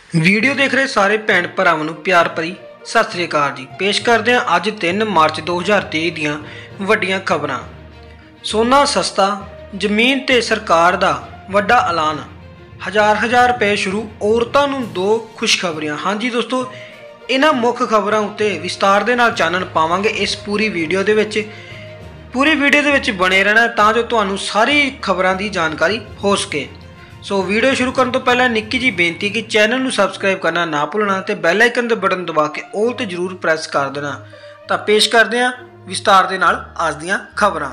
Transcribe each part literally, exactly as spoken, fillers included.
Video देख रहे सारे भैन भरावां नूं प्यार भरी सत श्री अकाल जी। पेश करते हैं अज तीन मार्च दो हज़ार तेई दियां वड्डियां खबरां। सोना सस्ता, जमीन ते सरकार दा वड्डा ऐलान, हज़ार हज़ार रुपए शुरू, औरतां नूं दो खुशखबरियां। हाँ जी दोस्तों, इन्हां मुख खबरां उत्ते विस्तार दे नाल चानण पावांगे इस पूरी वीडियो दे विच। पूरी वीडियो दे विच बने रहना तां जो तुहानूं सारी खबरां दी जानकारी हो सके। सो वीडियो शुरू करने तो पहले निक्की जी बेनती कि चैनल में सबसक्राइब करना ना भूलना ते बैल आइकन दे बटन दबा के ऑल ते जरूर प्रेस कर देना। तो पेश करते हैं विस्तार दे नाल अज दियां खबरां।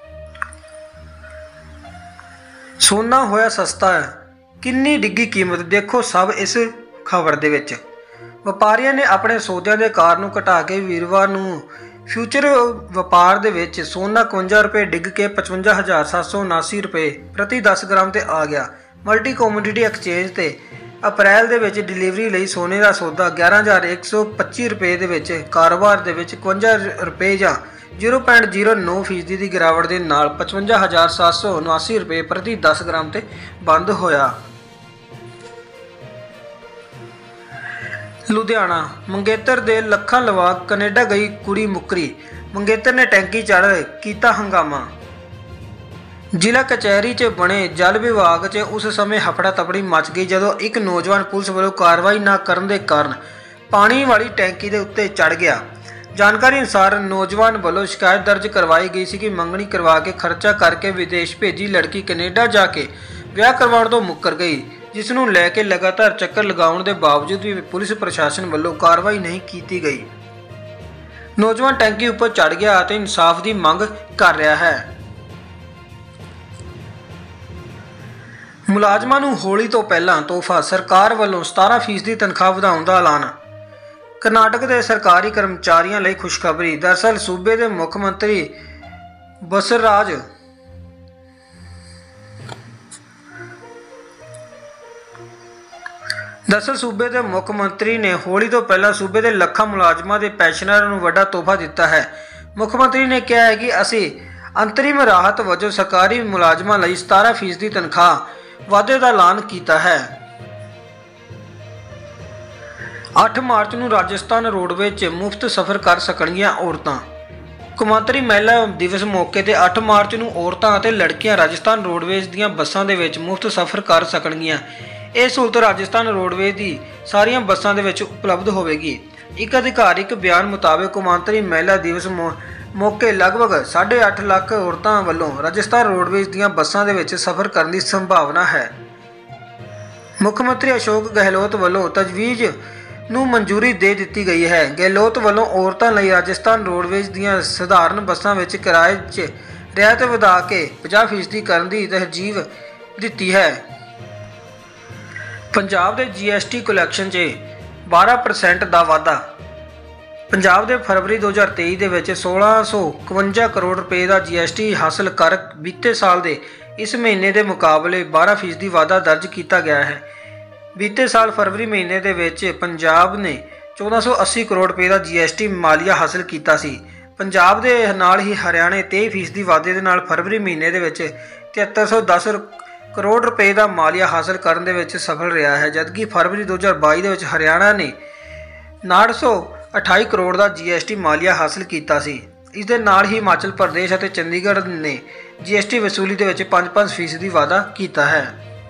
सोना होया सस्ता है, किन्नी डिग्गी कीमत देखो सब इस खबर दे विच। व्यापारियों ने अपने सौदिਆਂ ਦੇ ਕਾਰ ਨੂੰ ਘਟਾ ਕੇ ਵੀਰਵਾਰ ਨੂੰ फ्यूचर व्यापार दे विच सोना इकवंजा रुपए डिग के पचवंजा हज़ार सत्त सौ उनासी रुपए प्रति दस ग्राम ते आ गया। मल्टी कमोडिटी एक्सचेंज ते अप्रैल दे विच डिलीवरी लई सोने का सौदा ग्यारह हज़ार एक सौ पच्ची रुपए दे विच कारोबार दे विच इकवंजा रुपए जां जीरो पॉइंट जीरो नौ फीसदी की गिरावट के नाल पचवंजा हज़ार सत्त सौ उनासी रुपए प्रति दस ग्राम ते बंद होया। लुधियाना मंगेतर दे लखां लवा कनेडा गई कुड़ी मुकरी, मंगेतर ने टैंकी चढ़ कीता हंगामा। जिला कचहरी च बने जल विभाग च उस समय हफड़ा तफड़ी मच गई जदों एक नौजवान पुलिस वालों कार्रवाई न करने के कारण पानी वाली टैंकी के उत्ते चढ़ गया। जानकारी अनुसार नौजवान वालों शिकायत दर्ज करवाई गई सी कि मंगनी करवा के खर्चा करके विदेश भेजी लड़की कनेडा जाके विआह करवाउण तों मुकर गई, जिसनूं लैके लगातार चक्कर लगाउण दे बावजूद भी पुलिस प्रशासन वालों कार्रवाई नहीं की गई। नौजवान टैंकी उपर चढ़ गया और इंसाफ की मंग कर रहा है। मुलाजमां नूं होली तो पहला तोहफा, सरकार वालों सतारह फीसदी तनख्वाह वधाउण दा ऐलान। कर्नाटक के सरकारी कर्मचारियों लई खुशखबरी। दरअसल सूबे के मुख मंत्री बसवराज दरअसल सूबे के मुख मंत्री ने होली तो पहला सूबे के लखां मुलाजमां के पैंशनरां नूं वड्डा तोहफा दिता है। मुख मंत्री ने कहा है कि असी अंतरिम राहत वजों सरकारी मुलाजमां लई सतारह फीसदी तनख्वाह वाधे का ऐलान किया है। अठ मार्च नूं राजस्थान रोडवेज च मुफ्त सफ़र कर सकणगीआं औरतां। कौमांतरी महिला दिवस मौके ते अठ मार्च नूं औरतां अते लड़कियां राजस्थान रोडवेज दीआं बसां दे विच मुफ्त सफ़र कर सकणगीआं। यह सहूलत राजस्थान रोडवेज की सारियां बसां दे विच उपलब्ध होवेगी। एक अधिकारिक बयान मुताबिक कौमांतरी महिला दिवस मौ मौके लगभग साढ़े अठ लाख औरतां वालों राजस्थान रोडवेज दीआं बसां दे विच सफ़र करने की संभावना है। मुख्यमंत्री अशोक गहलोत वालों तजवीज़ नूं मंजूरी दे दी गई है। गहलोत वालों औरतां लई राजस्थान रोडवेज दीआं सधारण बसां विच किराए च रियायत वधा के पचास फीसदी करन दी तरजीह दित्ती है। पंजाब के जी एस टी कलैक्शन च बारह परसेंट का वाधा। पंजाब के फरवरी दो हज़ार तेई दे विच सोलह सौ इकवंजा करोड़ रुपए का जी एस टी हासिल कर बीते साल के इस महीने के मुकाबले बारह फीसदी वाधा दर्ज किया गया है। बीते साल फरवरी महीने के विच पंजाब ने चौदह सौ अस्सी करोड़ रुपए का जी एस टी मालिया हासिल किया सी। पंजाब के नाल ही हरियाणे तेई फीसदी वाधे के नाल फरवरी महीने के विच तिहत्तर सौ दस करोड़ रुपए का मालिया हासिल करने में सफल रहा है, जबकि फरवरी दो हज़ार बाई के हरियाणा ने नाड़ सौ अठाई करोड़ का जी एस टी मालिया हासिल किया सी। इस दे नाल ही हिमाचल प्रदेश और चंडीगढ़ ने जी एस टी वसूली के पाँच पाँच फीसदी वाधा किया है।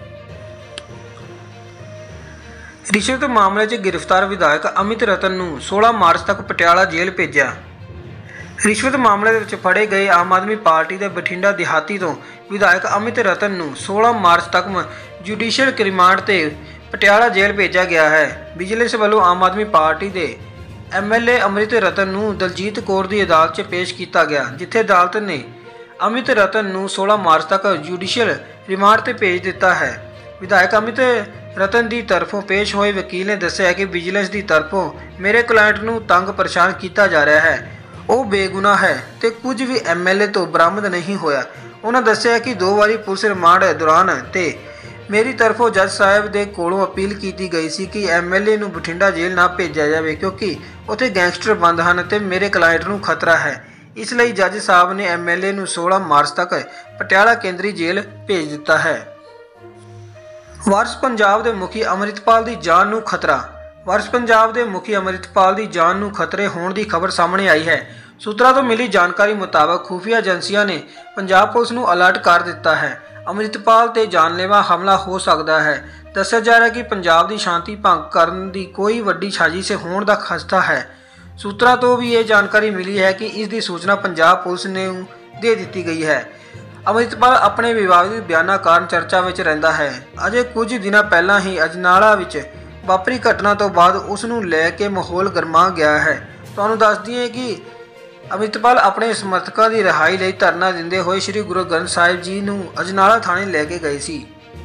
रिश्वत मामले में गिरफ्तार विधायक अमित रतन नूं सोलह मार्च तक पटियाला जेल भेजा। रिश्वत मामले में फड़े गए आम आदमी पार्टी के बठिंडा दिहाती तो विधायक अमित रतन नूं सोलह मार्च तक जुडिशियल रिमांड ते पटियाला जेल भेजा गया है। विजिलेंस वालों आम आदमी पार्टी के एम एल ए अमृत रतन नूं दलजीत कौर की अदालत च पेश किया गया, जिथे अदालत ने अमित रतन नूं सोलह मार्च तक जुडिशियल रिमांड ते भेज दिता है। विधायक अमित रतन की तरफों पेश होए वकील ने दस्सिया कि विजिलेंस की तरफों मेरे क्लाइंट नूं तंग परेशान किया जा रहा है, वह बेगुनाह है तो कुछ भी एम एल ए तो बरामद नहीं होया। उन्होंने दस्सिया कि दो बारी पुलिस रिमांड दौरान ते मेरी तरफों जज साहब के कोलों अपील की गई सी कि एम एल ए नूं बठिंडा जेल ना भेजा जाए क्योंकि उत्थे गैंगस्टर बंद हैं तो मेरे क्लाइंट नूं खतरा है। इसलिए जज साहब ने एम एल ए नूं सोलह मार्च तक पटियाला केंद्री जेल भेज दिता है। ਵਾਰਿਸ ਪੰਜਾਬ ਦੇ ਮੁਖੀ ਅਮਰਿਤਪਾਲ ਦੀ ਜਾਨ ਨੂੰ ਖਤਰਾ। ਵਾਰਿਸ ਪੰਜਾਬ ਦੇ ਮੁਖੀ ਅਮਰਿਤਪਾਲ ਦੀ ਜਾਨ ਨੂੰ ਖਤਰੇ ਹੋਣ ਦੀ ਖਬਰ ਸਾਹਮਣੇ ਆਈ ਹੈ। ਸੂਤਰਾਂ ਤੋਂ ਮਿਲੀ ਜਾਣਕਾਰੀ ਮੁਤਾਬਕ ਖੁਫੀਆ ਏਜੰਸੀਆਂ ਨੇ ਪੰਜਾਬ ਪੁਲਿਸ ਨੂੰ ਅਲਰਟ ਕਰ ਦਿੱਤਾ ਹੈ। ਅਮਰਿਤਪਾਲ ਤੇ ਜਾਨਲੇਵਾ ਹਮਲਾ ਹੋ ਸਕਦਾ ਹੈ। ਦੱਸਿਆ ਜਾ ਰਿਹਾ ਹੈ ਕਿ ਪੰਜਾਬ ਦੀ ਸ਼ਾਂਤੀ ਭੰਗ ਕਰਨ ਦੀ ਕੋਈ ਵੱਡੀ ਸਾਜ਼ਿਸ਼ ਹੋਣ ਦਾ ਖਦਸ਼ਾ ਹੈ। ਸੂਤਰਾਂ ਤੋਂ ਵੀ ਇਹ ਜਾਣਕਾਰੀ ਮਿਲੀ ਹੈ ਕਿ ਇਸ ਦੀ ਸੂਚਨਾ ਪੰਜਾਬ ਪੁਲਿਸ ਨੂੰ ਦੇ ਦਿੱਤੀ ਗਈ ਹੈ। ਅਮਰਿਤਪਾਲ ਆਪਣੇ ਵਿਵਾਦਿਤ ਬਿਆਨਾਂ ਕਾਰਨ ਚਰਚਾ ਵਿੱਚ ਰਹਿੰਦਾ ਹੈ। ਅਜੇ ਕੁਝ ਦਿਨਾਂ ਪਹਿਲਾਂ ਹੀ ਅਜਨਾਲਾ ਵਿੱਚ ਵਾਪਰੀ ਘਟਨਾ ਤੋਂ ਬਾਅਦ ਉਸ ਨੂੰ ਲੈ ਕੇ ਮਾਹੌਲ ਗਰਮਾ ਗਿਆ ਹੈ। ਤੁਹਾਨੂੰ ਦੱਸ ਦਈਏ ਕਿ ਅਮਰਿਤਪਾਲ ਆਪਣੇ ਸਮਰਥਕਾਂ ਦੀ ਰਿਹਾਈ ਲਈ ਧਰਨਾ ਦਿੰਦੇ ਹੋਏ ਸ੍ਰੀ ਗੁਰੂ ਗ੍ਰੰਥ ਸਾਹਿਬ ਜੀ ਨੂੰ ਅਜਨਾਲਾ ਥਾਣੇ ਲੈ ਕੇ ਗਏ ਸੀ।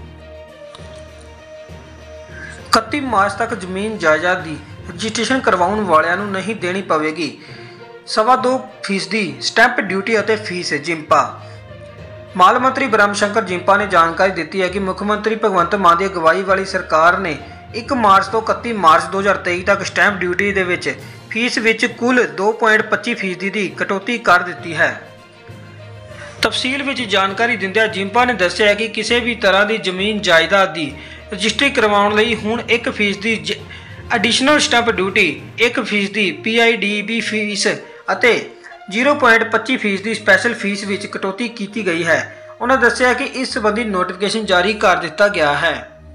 ਇਕੱਤੀ ਮਾਰਚ ਤੱਕ ਜ਼ਮੀਨ ਜਾਇਦਾਦ ਦੀ ਰਜਿਸਟ੍ਰੇਸ਼ਨ ਕਰਵਾਉਣ ਵਾਲਿਆਂ ਨੂੰ ਨਹੀਂ ਦੇਣੀ ਪਵੇਗੀ ਸਵਾ ਦੋ ਫੀਸਦੀ ਸਟੈਂਪ ਡਿਊਟੀ ਅਤੇ ਫੀਸ। ਜਿੰਪਾ ਮਾਲ ਮੰਤਰੀ ਬ੍ਰਹਮ ਸ਼ੰਕਰ ਜਿੰਪਾ ਨੇ ਜਾਣਕਾਰੀ ਦਿੱਤੀ ਹੈ ਕਿ ਮੁੱਖ ਮੰਤਰੀ ਭਗਵੰਤ ਮਾਨ ਦੀ ਅਗਵਾਈ ਵਾਲੀ ਸਰਕਾਰ ਨੇ ਇੱਕ ਮਾਰਚ ਤੋਂ ਇਕੱਤੀ ਮਾਰਚ ਦੋ ਹਜ਼ਾਰ ਤੇਈ ਤੱਕ ਸਟੈਂਪ ਡਿਊਟੀ ਦੇ ਵਿੱਚ ਫੀਸ ਵਿੱਚ ਕੁੱਲ ਦੋ ਪੁਆਇੰਟ ਪੱਚੀ ਫੀਸਦੀ ਦੀ ਕਟੌਤੀ ਕਰ ਦਿੱਤੀ ਹੈ। ਤਫਸੀਲ ਵਿੱਚ ਜਾਣਕਾਰੀ ਦਿੰਦਿਆਂ ਜਿੰਪਾ ਨੇ ਦੱਸਿਆ ਕਿ ਕਿਸੇ ਵੀ ਤਰ੍ਹਾਂ ਦੀ ਜ਼ਮੀਨ ਜਾਇਦਾਦ ਦੀ ਰਜਿਸਟਰੀ ਕਰਵਾਉਣ ਲਈ ਹੁਣ ਇੱਕ ਫੀਸਦੀ ਐਡੀਸ਼ਨਲ ਸਟੈਂਪ ਡਿਊਟੀ, ਇੱਕ ਫੀਸਦੀ P I D B fee ਅਤੇ ਜ਼ੀਰੋ ਪੁਆਇੰਟ ਪੱਚੀ ਫੀਸਦੀ ਸਪੈਸ਼ਲ ਫੀਸ ਵਿੱਚ ਕਟੌਤੀ ਕੀਤੀ ਗਈ ਹੈ। ਉਹਨਾਂ ਦੱਸਿਆ ਕਿ ਇਸ ਸੰਬੰਧੀ ਨੋਟੀਫਿਕੇਸ਼ਨ ਜਾਰੀ ਕਰ ਦਿੱਤਾ ਗਿਆ ਹੈ।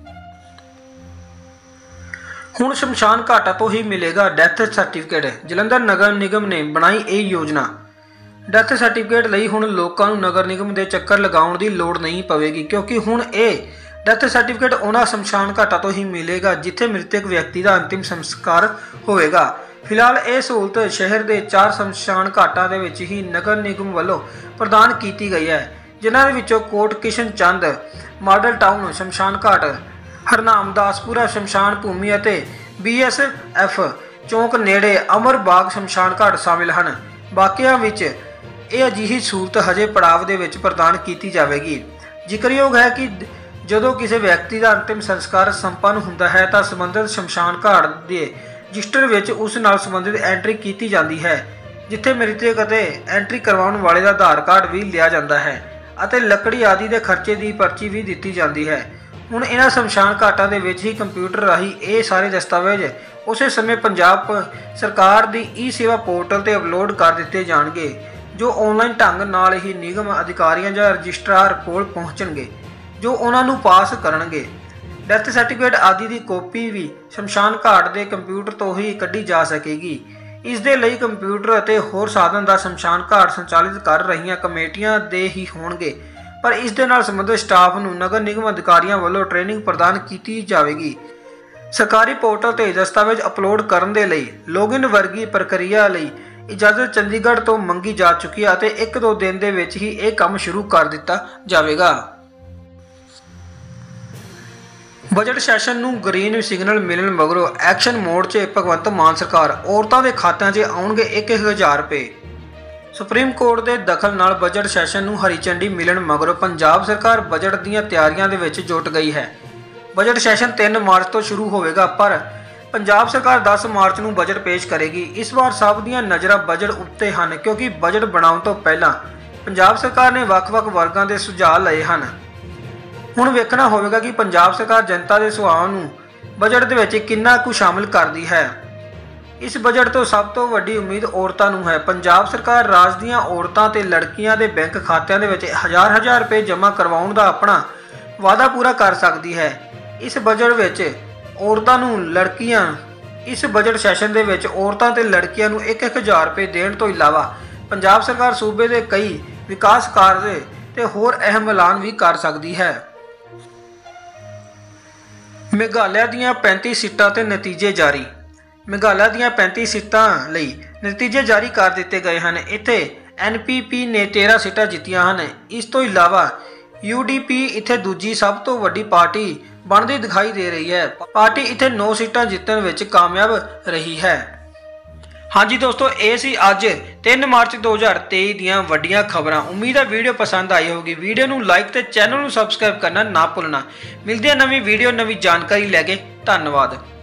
ਹੁਣ ਸ਼ਮਸ਼ਾਨ ਘਾਟਾਂ ਤੋਂ ਹੀ ਮਿਲੇਗਾ ਡੈਥ ਸਰਟੀਫਿਕੇਟ। ਜਲੰਧਰ ਨਗਰ ਨਿਗਮ ਨੇ ਬਣਾਈ ਇਹ ਯੋਜਨਾ। ਡੈਥ ਸਰਟੀਫਿਕੇਟ ਲਈ ਹੁਣ ਲੋਕਾਂ ਨੂੰ ਨਗਰ ਨਿਗਮ ਦੇ ਚੱਕਰ ਲਗਾਉਣ ਦੀ ਲੋੜ ਨਹੀਂ ਪਵੇਗੀ, ਕਿਉਂਕਿ ਹੁਣ ਇਹ ਡੈਥ ਸਰਟੀਫਿਕੇਟ ਉਹਨਾਂ ਸ਼ਮਸ਼ਾਨ ਘਾਟਾਂ ਤੋਂ ਹੀ ਮਿਲੇਗਾ ਜਿੱਥੇ ਮ੍ਰਿਤਕ ਵਿਅਕਤੀ ਦਾ ਅੰਤਿਮ ਸੰਸਕਾਰ ਹੋਵੇਗਾ। ਫਿਲਹਾਲ ਇਹ ਸਹੂਲਤ ਸ਼ਹਿਰ ਦੇ ਚਾਰ ਸ਼ਮਸ਼ਾਨ ਘਾਟਾਂ ਦੇ ਵਿੱਚ ਹੀ ਨਗਰ ਨਿਗਮ ਵੱਲੋਂ ਪ੍ਰਦਾਨ ਕੀਤੀ ਗਈ ਹੈ, ਜਿਨ੍ਹਾਂ ਦੇ ਵਿੱਚੋਂ ਕੋਟ ਕਿਸ਼ਨ ਚੰਦ ਮਾਡਲ ਟਾਊਨ ਸ਼ਮਸ਼ਾਨ ਘਾਟ, ਹਰਨਾਮਦਾਸਪੁਰਾ ਸ਼ਮਸ਼ਾਨ ਭੂਮੀ ਅਤੇ ਬੀ ਐਸ ਐਫ ਚੌਂਕ ਨੇੜੇ ਅਮਰ ਬਾਗ ਸ਼ਮਸ਼ਾਨ ਘਾਟ ਸ਼ਾਮਿਲ ਹਨ। ਬਾਕੀਆਂ ਵਿੱਚ ਇਹ ਅਜਿਹੀ ਸਹੂਲਤ ਹਜੇ ਪੜਾਵ ਦੇ ਵਿੱਚ ਪ੍ਰਦਾਨ ਕੀਤੀ ਜਾਵੇਗੀ। ਜ਼ਿਕਰਯੋਗ ਹੈ ਕਿ ਜਦੋਂ ਕਿਸੇ ਵਿਅਕਤੀ ਦਾ ਅੰਤਿਮ ਸੰਸਕਾਰ ਸੰਪੰਨ ਹੁੰਦਾ ਹੈ ਤਾਂ ਸੰਬੰਧਿਤ ਸ਼ਮਸ਼ਾਨ ਘਾਟ ਦੇ ਰਜਿਸਟਰ ਵਿੱਚ ਉਸ ਨਾਲ ਸੰਬੰਧਿਤ ਐਂਟਰੀ ਕੀਤੀ ਜਾਂਦੀ ਹੈ, ਜਿੱਥੇ ਮ੍ਰਿਤਕ ਅਤੇ ਐਂਟਰੀ ਕਰਵਾਉਣ ਵਾਲੇ ਦਾ ਆਧਾਰ ਕਾਰਡ ਵੀ ਲਿਆ ਜਾਂਦਾ ਹੈ ਅਤੇ ਲੱਕੜੀ ਆਦਿ ਦੇ ਖਰਚੇ ਦੀ ਪਰਚੀ ਵੀ ਦਿੱਤੀ ਜਾਂਦੀ ਹੈ। ਹੁਣ ਇਹਨਾਂ ਸ਼ਮਸ਼ਾਨ ਘਾਟਾਂ ਦੇ ਵਿੱਚ ਹੀ ਕੰਪਿਊਟਰ ਰਾਹੀਂ ਇਹ ਸਾਰੇ ਦਸਤਾਵੇਜ਼ ਉਸੇ ਸਮੇਂ ਪੰਜਾਬ ਸਰਕਾਰ ਦੀ ਈ ਸੇਵਾ ਪੋਰਟਲ ਤੇ ਅਪਲੋਡ ਕਰ ਦਿੱਤੇ ਜਾਣਗੇ, ਜੋ ਆਨਲਾਈਨ ਢੰਗ ਨਾਲ ਹੀ ਨਿਗਮ ਅਧਿਕਾਰੀਆਂ ਜਾਂ ਰਜਿਸਟਰਾਰ ਕੋਲ ਪਹੁੰਚਣਗੇ, ਜੋ ਉਹਨਾਂ ਨੂੰ ਪਾਸ ਕਰਨਗੇ। ਡੈਥ ਸਰਟੀਫਿਕੇਟ ਆਦਿ ਦੀ ਕਾਪੀ ਵੀ ਸ਼ਮਸ਼ਾਨ ਘਾਟ ਦੇ ਕੰਪਿਊਟਰ ਤੋਂ ਹੀ ਕੱਢੀ ਜਾ ਸਕੇਗੀ। ਇਸ ਦੇ ਲਈ ਕੰਪਿਊਟਰ ਅਤੇ ਹੋਰ ਸਾਧਨ ਦਾ ਸ਼ਮਸ਼ਾਨ ਘਾਟ ਸੰਚਾਲਿਤ ਕਰ ਰਹੀਆਂ ਕਮੇਟੀਆਂ ਦੇ ਹੀ ਹੋਣਗੇ, ਪਰ ਇਸ ਦੇ ਨਾਲ ਸੰਬੰਧਿਤ ਸਟਾਫ ਨੂੰ ਨਗਰ ਨਿਗਮ ਅਧਿਕਾਰੀਆਂ ਵੱਲੋਂ ਟ੍ਰੇਨਿੰਗ ਪ੍ਰਦਾਨ ਕੀਤੀ ਜਾਵੇਗੀ। ਸਰਕਾਰੀ ਪੋਰਟਲ ਤੇ ਦਸਤਾਵੇਜ਼ ਅਪਲੋਡ ਕਰਨ ਦੇ ਲਈ ਲੌਗਇਨ ਵਰਗੀ ਪ੍ਰਕਿਰਿਆ ਲਈ ਇਜਾਜ਼ਤ ਚੰਡੀਗੜ੍ਹ ਤੋਂ ਮੰਗੀ ਜਾ ਚੁੱਕੀ ਹੈ ਅਤੇ ਇੱਕ ਦੋ ਦਿਨ ਦੇ ਵਿੱਚ ਹੀ ਇਹ ਕੰਮ ਸ਼ੁਰੂ ਕਰ ਦਿੱਤਾ ਜਾਵੇਗਾ। ਬਜਟ ਸੈਸ਼ਨ ਨੂੰ ਗ੍ਰੀਨ ਸਿਗਨਲ ਮਿਲਣ ਮਗਰੋਂ ਐਕਸ਼ਨ ਮੋਡ 'ਚ ਭਗਵੰਤ ਮਾਨ ਸਰਕਾਰ। ਔਰਤਾਂ ਦੇ ਖਾਤਿਆਂ 'ਚ ਆਉਣਗੇ ਇੱਕ ਇੱਕ ਹਜ਼ਾਰ ਰੁਪਏ। ਸੁਪਰੀਮ ਕੋਰਟ ਦੇ ਦਖਲ ਨਾਲ ਬਜਟ ਸੈਸ਼ਨ ਨੂੰ ਹਰੀ ਝੰਡੀ ਮਿਲਣ ਮਗਰੋਂ ਪੰਜਾਬ ਸਰਕਾਰ ਬਜਟ ਦੀਆਂ ਤਿਆਰੀਆਂ ਦੇ ਵਿੱਚ ਜੁਟ ਗਈ ਹੈ। ਬਜਟ ਸੈਸ਼ਨ ਤਿੰਨ ਮਾਰਚ ਤੋਂ ਸ਼ੁਰੂ ਹੋਵੇਗਾ, ਪਰ ਪੰਜਾਬ ਸਰਕਾਰ ਦਸ ਮਾਰਚ ਨੂੰ ਬਜਟ ਪੇਸ਼ ਕਰੇਗੀ। ਇਸ ਵਾਰ ਸਭ ਦੀਆਂ ਨਜ਼ਰਾਂ ਬਜਟ ਉੱਤੇ ਹਨ, ਕਿਉਂਕਿ ਬਜਟ ਬਣਾਉਣ ਤੋਂ ਪਹਿਲਾਂ ਪੰਜਾਬ ਸਰਕਾਰ ਨੇ ਵੱਖ-ਵੱਖ ਵਰਗਾਂ ਦੇ ਸੁਝਾਅ ਲਏ ਹਨ। ਹੁਣ ਵੇਖਣਾ ਹੋਵੇਗਾ ਕਿ ਪੰਜਾਬ ਸਰਕਾਰ ਜਨਤਾ ਦੇ ਸੁਝਾਅ ਨੂੰ ਬਜਟ ਦੇ ਵਿੱਚ ਕਿੰਨਾ ਕੁ ਸ਼ਾਮਿਲ ਕਰਦੀ ਹੈ। ਇਸ ਬਜਟ ਤੋਂ ਸਭ ਤੋਂ ਵੱਡੀ ਉਮੀਦ ਔਰਤਾਂ ਨੂੰ ਹੈ। ਪੰਜਾਬ ਸਰਕਾਰ ਰਾਜ ਦੀਆਂ ਔਰਤਾਂ ਤੇ ਲੜਕੀਆਂ ਦੇ ਬੈਂਕ ਖਾਤਿਆਂ ਦੇ ਵਿੱਚ ਹਜ਼ਾਰ ਹਜ਼ਾਰ ਰੁਪਏ ਜਮ੍ਹਾਂ ਕਰਵਾਉਣ ਦਾ ਆਪਣਾ ਵਾਅਦਾ ਪੂਰਾ ਕਰ ਸਕਦੀ ਹੈ। ਇਸ ਬਜਟ ਵਿੱਚ ਔਰਤਾਂ ਨੂੰ ਲੜਕੀਆਂ ਇਸ ਬਜਟ ਸੈਸ਼ਨ ਦੇ ਵਿੱਚ ਔਰਤਾਂ ਤੇ ਲੜਕੀਆਂ ਨੂੰ ਇੱਕ ਇੱਕ ਹਜ਼ਾਰ ਰੁਪਏ ਦੇਣ ਤੋਂ ਇਲਾਵਾ ਪੰਜਾਬ ਸਰਕਾਰ ਸੂਬੇ ਦੇ ਕਈ ਵਿਕਾਸ ਕਾਰਜ ਤੇ ਹੋਰ ਅਹਿਮ ਐਲਾਨ ਵੀ ਕਰ ਸਕਦੀ ਹੈ। ਮੇਘਾਲਿਆ ਦੀਆਂ ਪੈਂਤੀ ਸੀਟਾਂ ਤੇ ਨਤੀਜੇ ਜਾਰੀ। ਮੇਘਾਲਿਆ ਦੀਆਂ ਪੈਂਤੀ ਸੀਟਾਂ ਲਈ ਨਤੀਜੇ ਜਾਰੀ ਕਰ ਦਿੱਤੇ ਗਏ ਹਨ। ਇੱਥੇ ਐਨ ਪੀ ਪੀ ਨੇ ਤੇਰਾਂ ਸੀਟਾਂ ਜਿੱਤੀਆਂ ਹਨ। ਇਸ ਤੋਂ ਇਲਾਵਾ ਯੂ ਡੀ ਪੀ ਇੱਥੇ ਦੂਜੀ ਸਭ ਤੋਂ ਵੱਡੀ ਪਾਰਟੀ ਬਣਦੀ ਦਿਖਾਈ ਦੇ ਰਹੀ ਹੈ। ਪਾਰਟੀ ਇੱਥੇ ਨੌ ਸੀਟਾਂ ਜਿੱਤਣ ਵਿੱਚ ਕਾਮਯਾਬ ਰਹੀ ਹੈ। ਹਾਂਜੀ ਦੋਸਤੋ, ਇਹ ਸੀ ਅੱਜ ਤਿੰਨ ਮਾਰਚ ਦੋ ਹਜ਼ਾਰ ਤੇਈ ਦੀਆਂ ਵੱਡੀਆਂ ਖਬਰਾਂ। ਉਮੀਦ ਹੈ ਵੀਡੀਓ ਪਸੰਦ ਆਈ ਹੋਵੇਗੀ। ਵੀਡੀਓ ਨੂੰ ਲਾਈਕ ਤੇ ਚੈਨਲ ਨੂੰ ਸਬਸਕ੍ਰਾਈਬ ਕਰਨਾ ਨਾ ਭੁੱਲਣਾ। ਮਿਲਦੇ ਹਾਂ ਨਵੀਂ ਵੀਡੀਓ ਨਵੀਂ ਜਾਣਕਾਰੀ ਲੈ ਕੇ। ਧੰਨਵਾਦ।